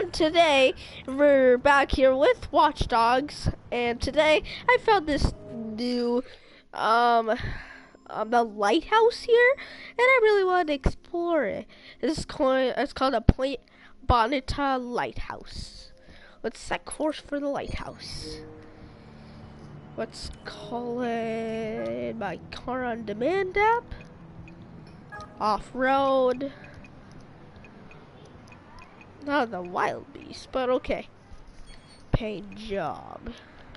And today we're back here with Watchdogs, and today I found this new the lighthouse here, and I really want to explore it. It's called a Bonita Lighthouse. Let's set course for the lighthouse. Let's call it my car on demand app. Off-road. Not the wild beast, but okay. Paint job.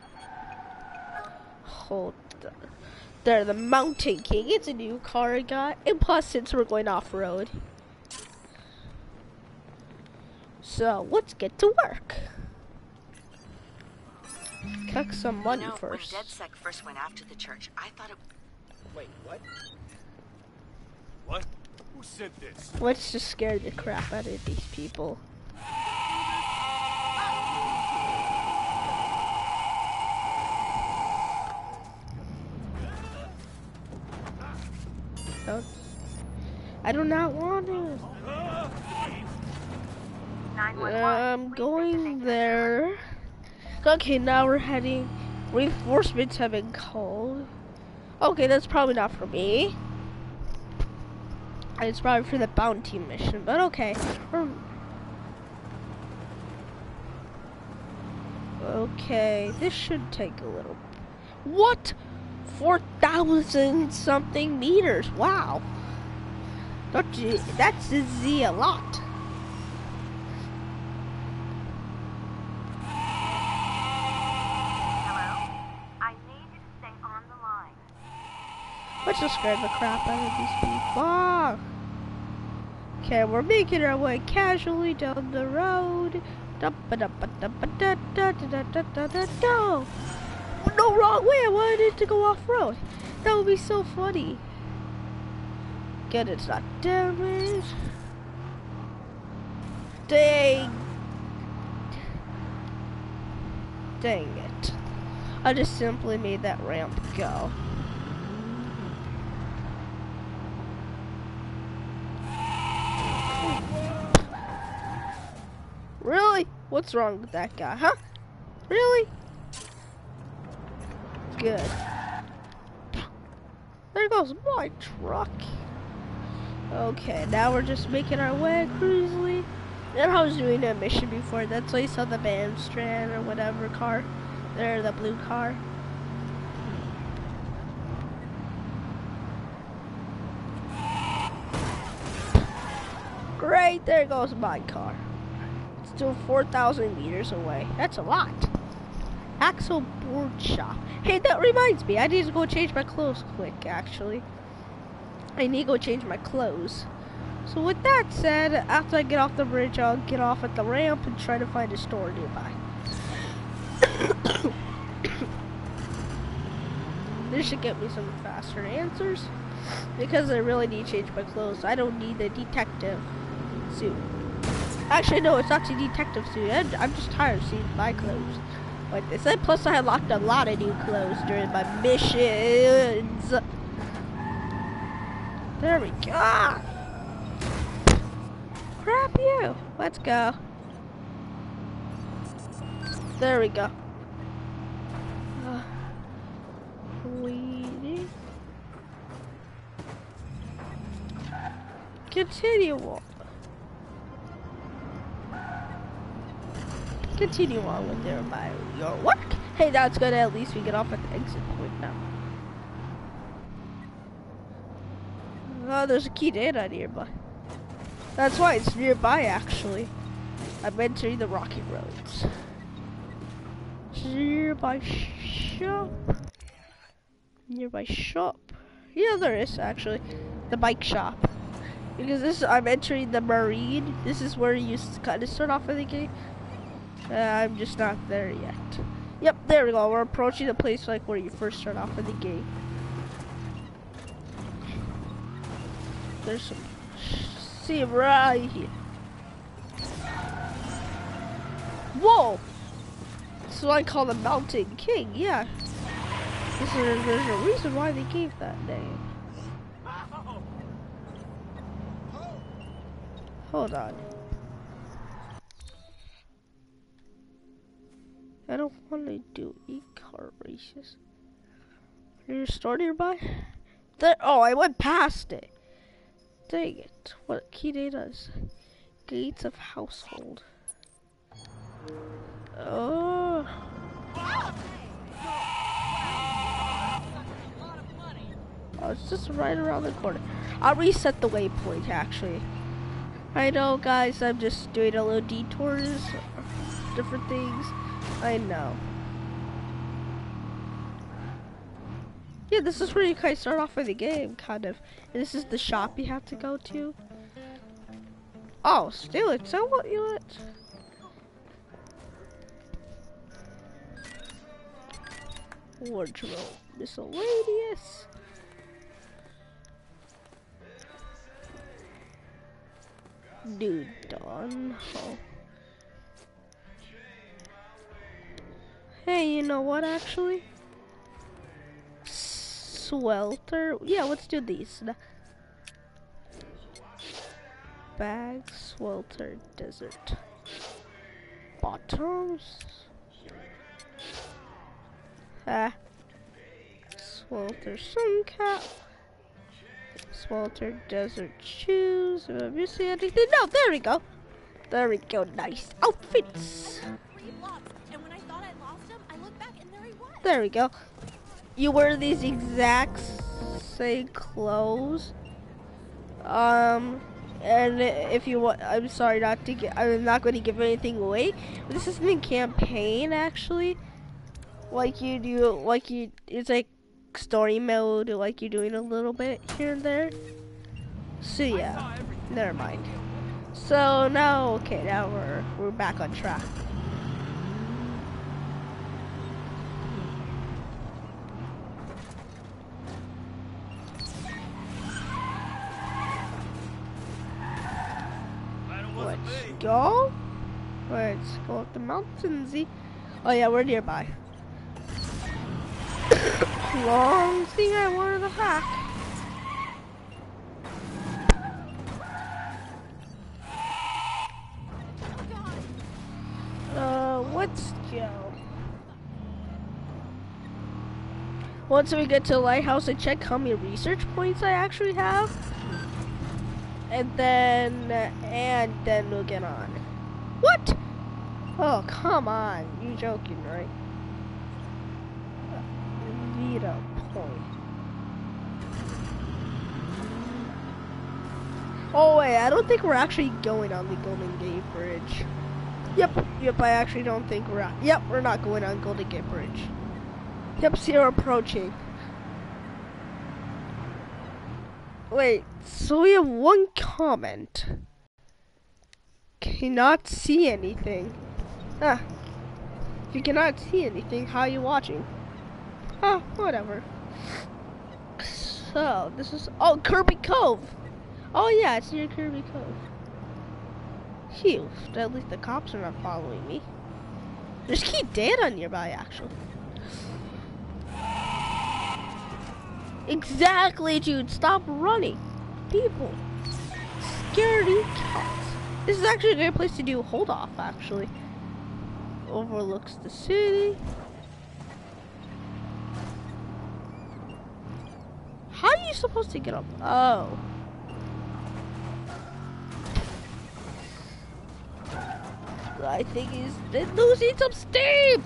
Hold on. There, the Mountain King. It's a new car I got. And plus, since we're going off-road. So, let's get to work. Collect some money first. When DedSec first went after the church, I thought it... Wait, what? What? Who said this? Let's just scare the crap out of these people. I do not want to. I'm going there. Okay, now we're heading. Reinforcements have been called. Okay, that's probably not for me. It's probably for the bounty mission, but okay. Okay, this should take a little. What? 4,000 something meters. Wow. That's a lot. Let's just scare the crap out of these people. Okay, we're making our way casually down the road. No, wrong way. I wanted to go off-road. That would be so funny. Good, it's not damaged. Dang it. I just simply made that ramp go. Really? What's wrong with that guy, huh? Really? Good. There goes my truck. Okay, now we're just making our way cruisily. And I was doing a mission before. That's why you saw the Bandstrand or whatever car. There, the blue car. Great, there goes my car. It's still 4,000 meters away. That's a lot. Axle board shop. Hey, that reminds me. I need to go change my clothes quick, actually. I need to go change my clothes. So with that said, after I get off the bridge, I'll get off at the ramp and try to find a store nearby. This should get me some faster answers. Because I really need to change my clothes. I don't need the detective suit. Actually, no, it's not the detective suit. I'm just tired of seeing my clothes like this. And plus, I unlocked a lot of new clothes during my missions. There we go. Crap you. Let's go. There we go. Waiting. Continue on. Continue on with your work. Hey, that's good. At least we get off at the exit point now. Oh, there's a key data nearby. That's why it's nearby, actually. I'm entering the rocky roads. Nearby shop. Nearby shop. Yeah, there is, actually. The bike shop. Because I'm entering the marine. This is where you kind of start off in the game. I'm just not there yet. Yep, there we go. We're approaching the place like where you first start off in the game. There's some. See right here. Whoa! So I call the Mountain King. Yeah. There's a reason why they gave that name. Hold on. I don't want to do e-car races. Is there a store nearby? There. Oh, I went past it. Dang it. What key data is? Gates of household. Oh. Oh, it's just right around the corner. I'll reset the waypoint, actually. I know, guys, I'm just doing a little detours, different things. I know. Yeah, this is where you kind of start off with the game, kind of. And this is the shop you have to go to. Oh, still, it's so what you want. Wardrobe, miscellaneous. Dude, Dawn. Oh. Hey, you know what, actually? Swelter. Yeah, let's do these. Bag, swelter, desert. Bottoms. Swelter, sun cap. Swelter, desert shoes. Have you seen anything? No, there we go. There we go. Nice outfits. And when I thought I lost him, I looked back and there he was. There we go. You wear these exact same clothes. And if you want, I'm sorry not to get, I'm not going to give anything away. But this isn't a campaign, actually. Like you do, it's like story mode, like you're doing a little bit here and there. So yeah, never mind. So now, okay, now we're back on track. Let's go. Let's go up the mountains. Oh yeah, we're nearby. Long thing I wanted to hack. Let's go. Once we get to Lighthouse, I check how many research points I actually have. And then we'll get on. What? Oh, come on. You joking, right? Vita point. Oh wait, I don't think we're actually going on the Golden Gate Bridge. Yep, I actually don't think we're out. Yep, we're not going on Golden Gate Bridge. Yep, see we're approaching. Wait, so we have one comment. Cannot see anything. If you cannot see anything, how are you watching? Whatever. So, this is, oh, Kirby Cove. Oh yeah, it's near Kirby Cove. Phew, at least the cops are not following me. There's key data nearby, actually. Exactly, dude, stop running. People. Scaredy cats. This is actually a great place to do hold off, actually. Overlooks the city. How are you supposed to get up? Oh. I think he's been losing some steam.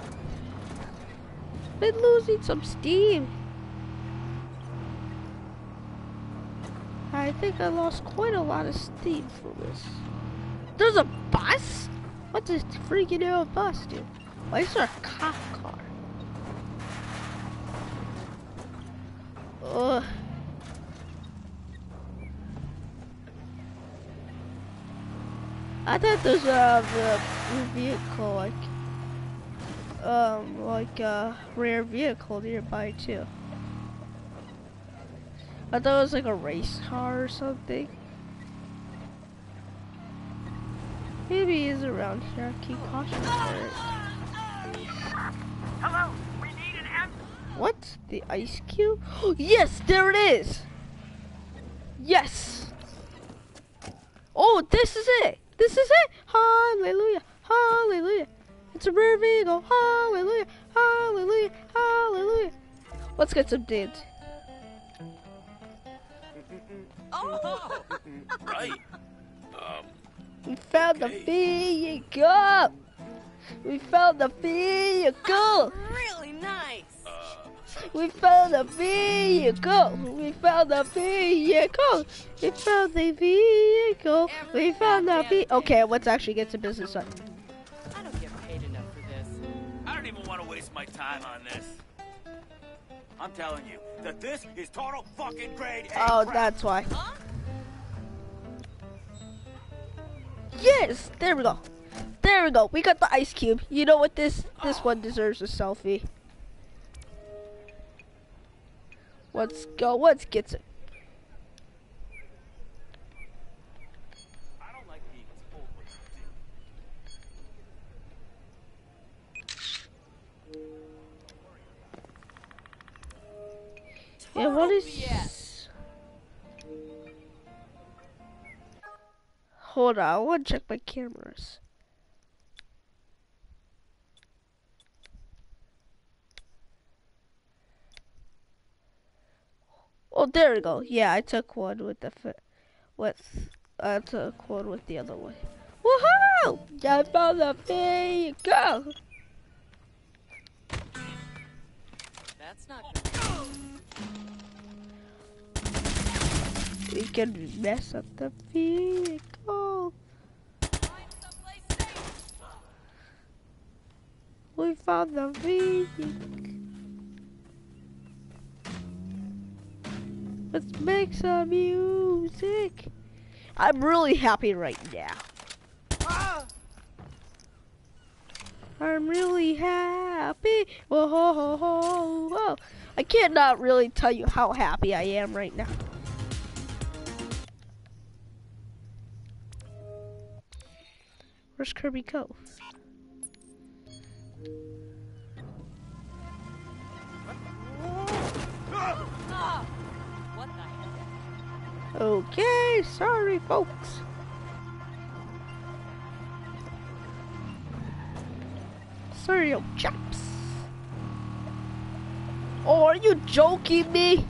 I think I lost quite a lot of steam from this. There's a bus? What's this freaking new bus, dude? Why is there a cop car? Ugh. I thought there's a vehicle, like a rare vehicle nearby too. I thought it was like a race car or something. Maybe he's around here. Keep caution for it. Hello, we need an ambulance. What? The ice cube? Oh, yes, there it is. Yes. Oh, this is it. This is it. Hallelujah. Hallelujah. It's a reveal. Hallelujah, hallelujah, hallelujah. Let's get some dance. Oh! Right. We found the vehicle. We found the vehicle. Really nice. We found the vehicle. We found the vehicle. We found the vehicle. We found the vehicle. Okay, let's actually get to business. I don't get paid enough for this. I don't even want to waste my time on this. I'm telling you that this is total fucking grade A Oh, crap. that's why. Huh? Yes, there we go. There we go. We got the ice cube. You know what? This one deserves a selfie. Let's go. Let's get it. I don't like being told what to do. Yeah, what is? BS. Hold on. I want to check my cameras. Oh, there we go. Yeah, I took one with the I took one with the other one. Woohoo! I found the vehicle. That's not good. We can mess up the vehicle. Find someplace safe. We found the vehicle. Let's make some music. I'm really happy right now. I'm really happy. Whoa, whoa, whoa, whoa, whoa. I cannot really tell you how happy I am right now. Where's Kirby Cove? Ah! What the heck? Okay, sorry folks. Sorry, yo, chaps. Oh, are you joking me?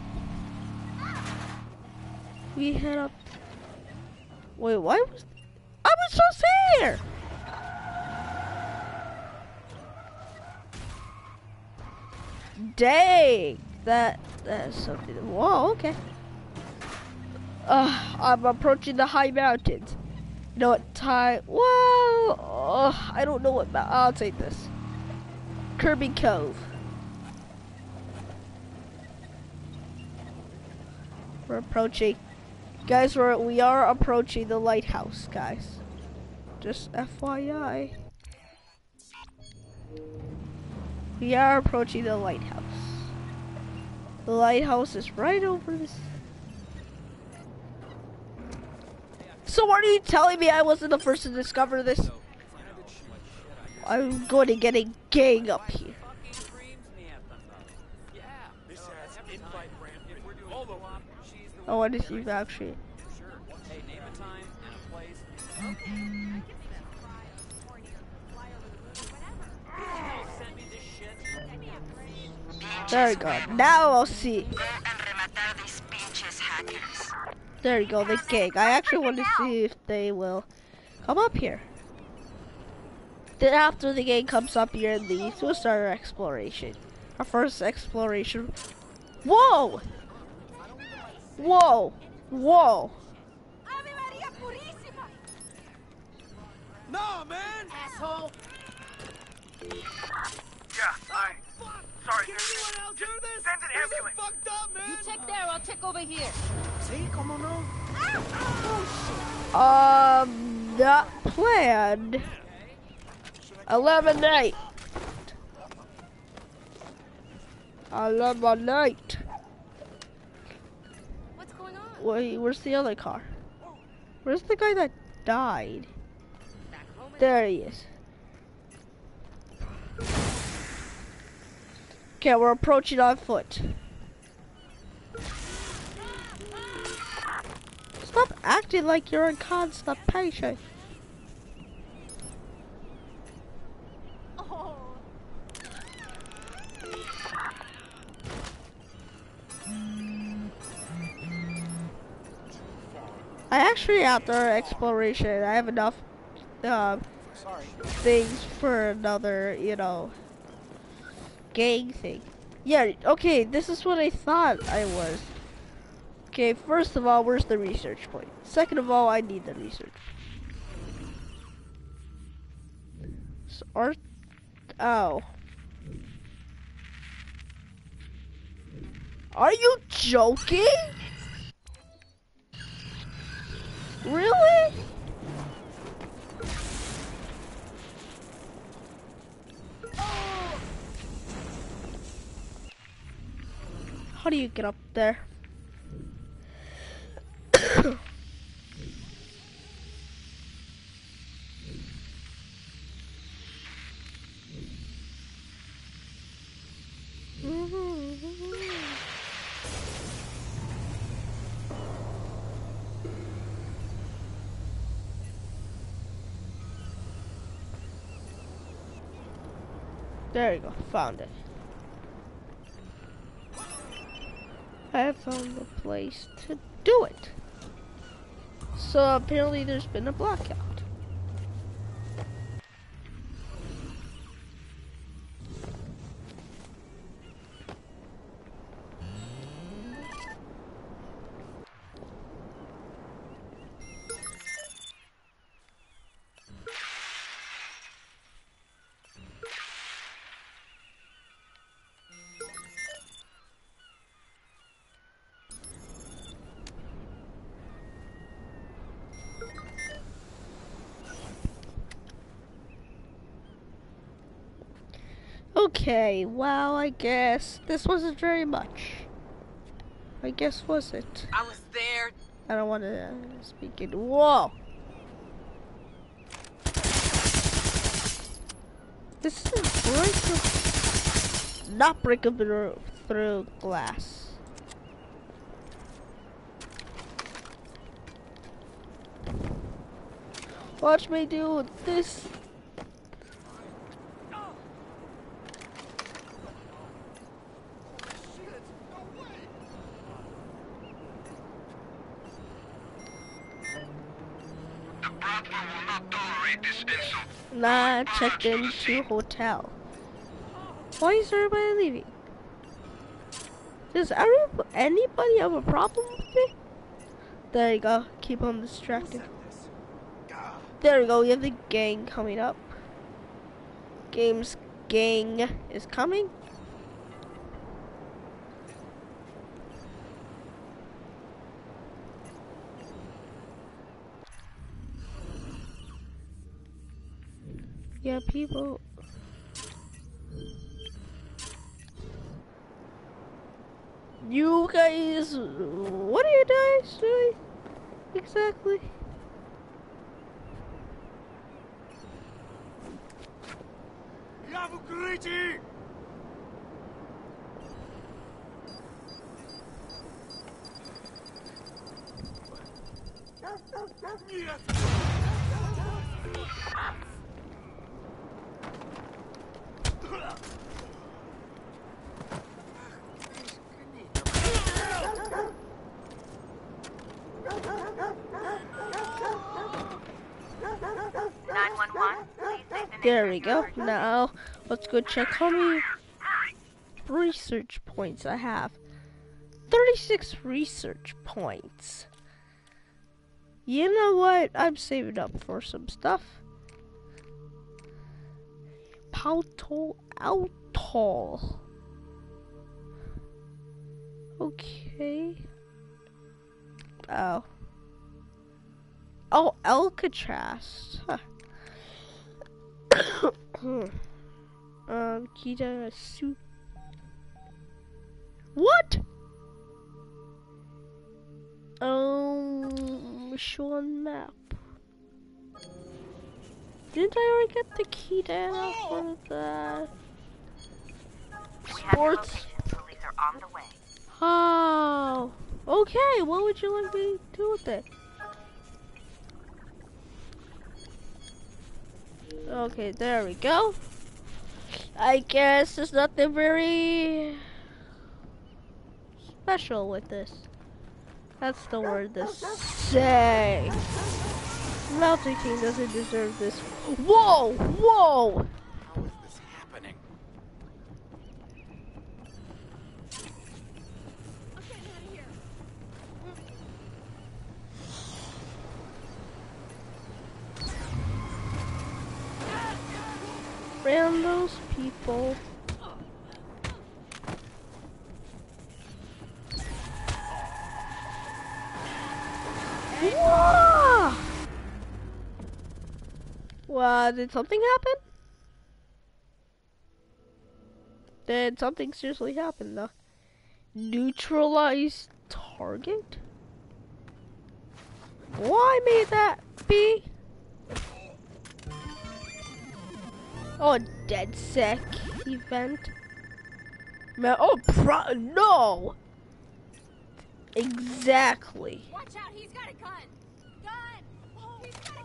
We head up. Wait, why was I was just here? Dang, that's something. Whoa, okay. I'm approaching the high mountains. You know what time? Whoa! I don't know what. I'll take this. Kirby Cove. We're approaching, guys. We are approaching the lighthouse, guys. Just FYI. We are approaching the lighthouse. The lighthouse is right over this. So what are you telling me? I wasn't the first to discover this? I'm going to get a gang up here. This has invite rampant. All the I want to see if actually. Hey, name a time and a place. Send me this shit. There we go. Now I'll see. Go and rematar these pinches hackers. There you go, the gang. I actually want to see if they will come up here. Then after the gang comes up here and leaves, we'll start our exploration. Our first exploration. Whoa! Whoa! Whoa! Ave Maria Purissima! No, man! Asshole! Yeah, sorry. Can anyone else hear this? Send an This is ambulance. fucked up, man! You check there, I'll check over here. See, como no? Not planned. 11-8. 11-8. What's going on? Wait, where's the other car? Where's the guy that died? Back home. There he is. Okay, we're approaching on foot. Stop acting like you're in constipation. Oh, I actually after exploration, I have enough things for another, you know, gang thing. Yeah, okay, this is what I thought I was. Okay, first of all, where's the research point? Second of all, I need the research. So, oh. Are you joking? Really? How do you get up there? There you go, found it. I have found the place to do it. So apparently there's been a blackout. Okay, well, I guess this wasn't very much. I guess, was it? I was there. I don't want to speak it. Whoa! This is not breakable through glass. Watch me do this. Nah, checked into hotel. Why is everybody leaving? Does anybody have a problem with me? There you go. Keep them distracted. There we go. We have the gang coming up. Gang is coming. Yeah, people. You guys, what are you guys doing exactly? There we go. Now, let's go check how many research points I have. 36 research points. You know what? I'm saving up for some stuff. Alcohol. Okay. Oh. Oh, Alcatraz. Huh. Kita suit. What? Show on map. Didn't I already get the key data for the sports? Police are on the way. Oh, okay. What would you like me to do with it? Okay, there we go. I guess there's nothing very special with this. That's the word to say. Melty King doesn't deserve this. Whoa! Whoa! How is this happening? I'm getting out of here. Ram those people. Whoa! What? Did something happen? Did something seriously happen though? Neutralize target? Why may that be? Oh, dead sec event. Man, oh, no! Exactly. Watch out, he's got a gun. Gun! Oh, he's got a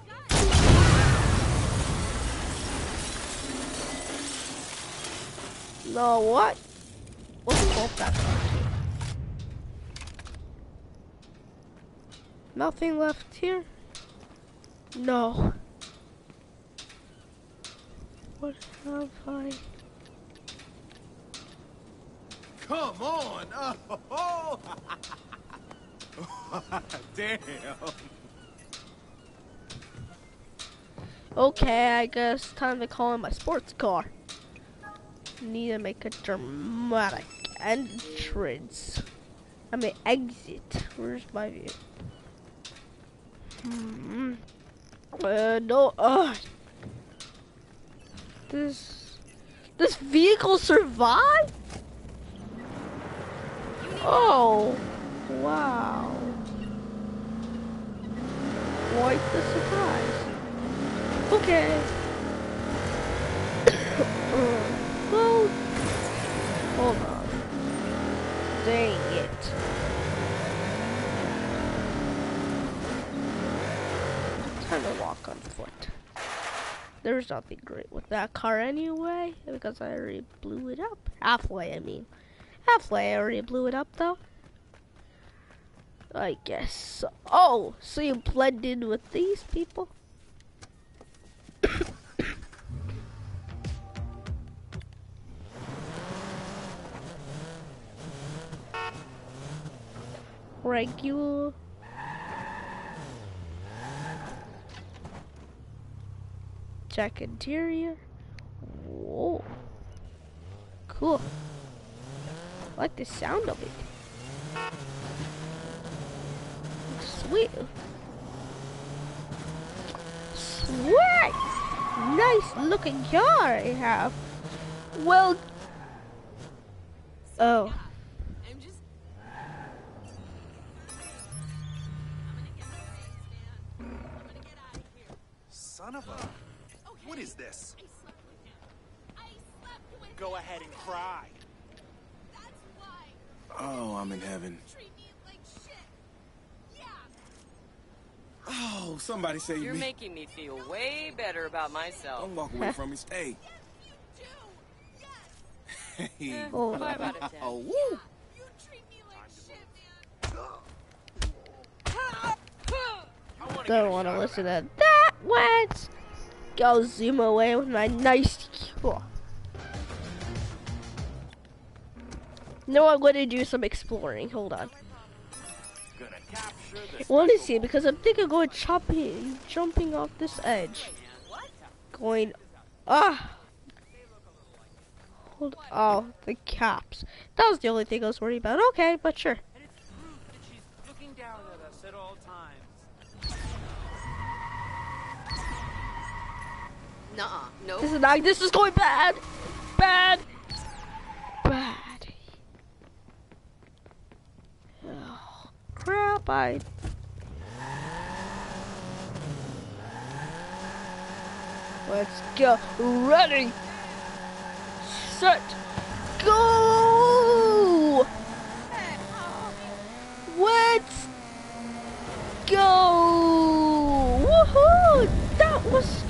gun. No, what? What's both that? Nothing left here? No. What have I? Come on! Oh, damn! Okay, I guess time to call in my sports car. Need to make a dramatic entrance. I mean exit. Where's my view? No. This vehicle survived? Oh, wow. Quite the surprise. Okay. Well, hold on. Dang it. Time to walk on foot. There's nothing great with that car anyway, because I already blew it up. Halfway, I mean. Halfway, I already blew it up, though. I guess. Oh, so you blended with these people? Regular. Check interior. Whoa. Cool. I like the sound of it. Sweet. Sweet! Nice looking car I have. Well. Oh. I'm just... I'm gonna get out of here. Son of a... Okay. What is this? I slept with him. I slept with Go him. ahead and cry. That's why. Oh, I'm in heaven. Treat me like shit. Yeah. Oh, somebody save You're me. making me feel way better about myself. Don't walk away from me. Stay. Yes, you do. Yes. Hey. Oh, Bye about it, Dad. Oh, woo! You treat me like shit, man. Don't want to listen to that. What? Go zoom away with my nice. Oh. No, I'm going to do some exploring. Hold on. Gonna capture the I want to see because I'm thinking of going jumping off this edge. Going. Hold. Oh, the caps. That was the only thing I was worried about. Okay, but sure. And it's proof that she's looking down at us at all times. Nuh-uh, nope. This is going bad. Bad. Bad. Oh, crap, Let's go. Ready. Set. Go. Let's go. Woohoo. That was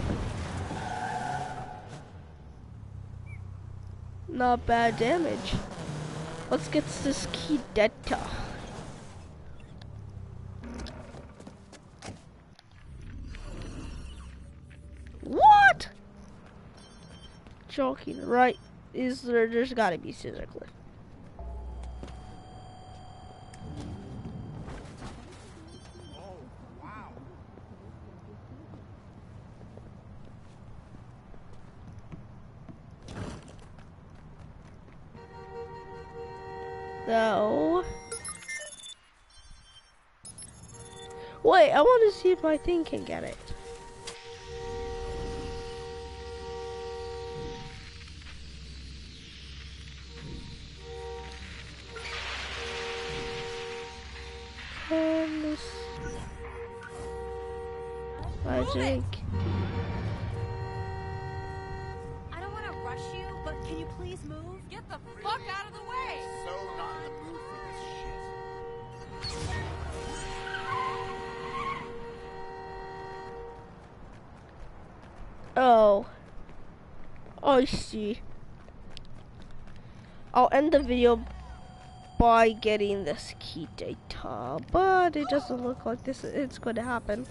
not bad damage. Let's get this key data. joking, right? There's gotta be scissor cliff. No. Wait, I want to see if my thing can get it. I think. I don't want to rush you, but can you please move? Get the fuck out of the way! So not in the mood for this shit. Oh. I see. I'll end the video by getting this key data, but it doesn't look like it's going to happen.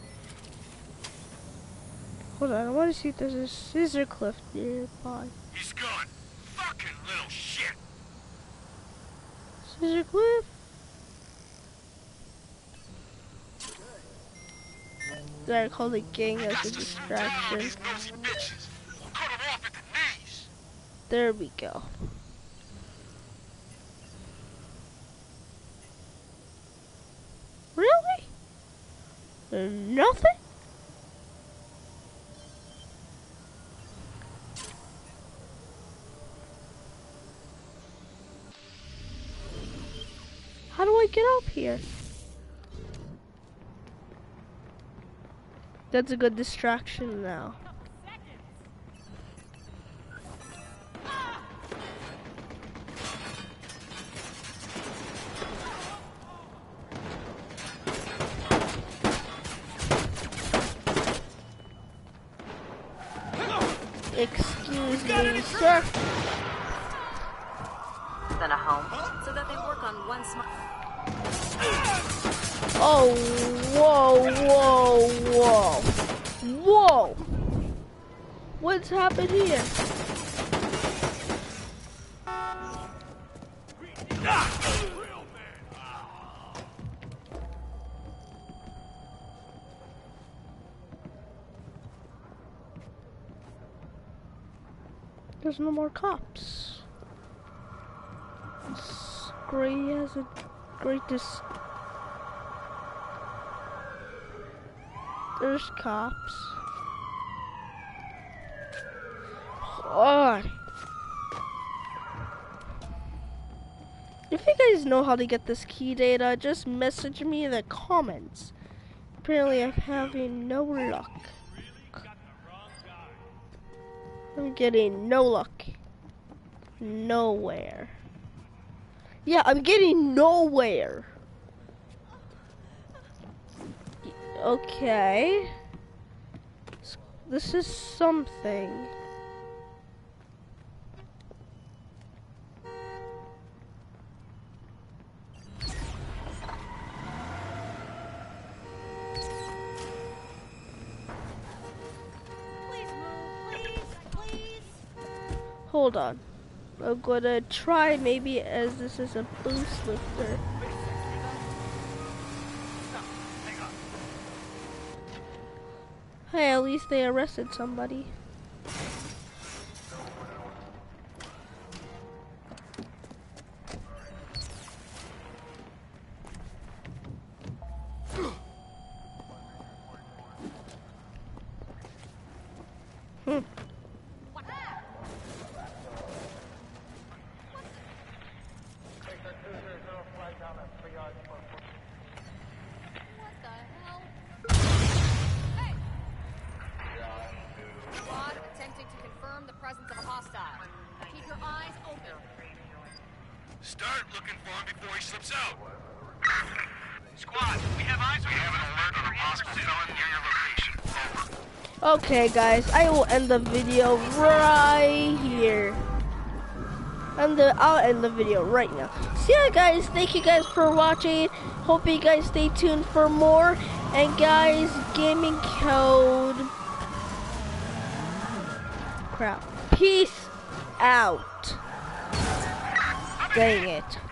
Hold on, I want to see if there's a scissor cliff nearby. He's gone. Fucking little shit. Scissor cliff? There, I call the gang as a distraction. These nosy bitches. Cut him off at the knees. There we go. Really? There's nothing? How do I get up here? That's a good distraction now. Excuse me, sir. Then a home, so that they work on one smart. Oh, whoa, whoa, whoa. Whoa. What's happened here? There's no more cops. Gray has a great There's cops. God. If you guys know how to get this key data, just message me in the comments. Apparently I'm having no luck. I'm getting no luck. Nowhere. Yeah, I'm getting nowhere. Okay. This is something. Hold on. I'm gonna try maybe as this is a boost lifter. Hey, at least they arrested somebody. Start looking for him before he slips out. Squad, we have eyes on an alert on a possible felon near your location. Over. Okay, guys, I will end the video right here. I'll end the video right now. So yeah, guys, thank you guys for watching. Hope you guys stay tuned for more. And guys, gaming code. Crap. Peace. out. Dang it.